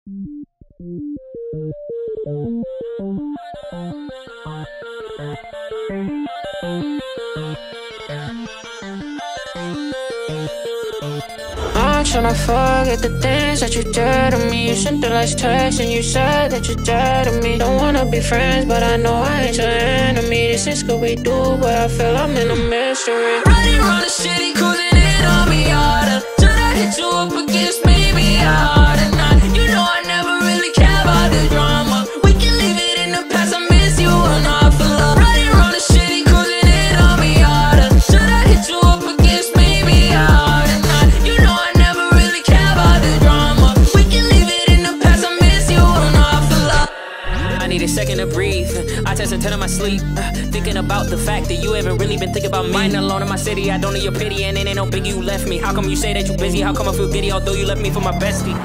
I'm tryna forget the things that you did to me. You sent the last text and you said that you dead to me. Don't wanna be friends, but I know I ain't your enemy. This is Scooby-Doo, but I feel I'm in a mystery. Riding around the city, cruising in on me harder. Till I hit you up against maybe harder not. You know I never really care about the drama. We can leave it in the past, I miss you an awful lot. Riding around the city, cruising in on me harder. Till I hit you up against maybe harder not. You know I never really care about the drama. We can leave it in the past, I miss you an awful lot. I need a second to breathe. I test and turn in my sleep, thinking about the fact that you haven't really been thinking about me. Mine alone in my city, I don't need your pity, and it ain't no biggie you left me. How come you say that you busy? How come I feel giddy although you left me for my bestie?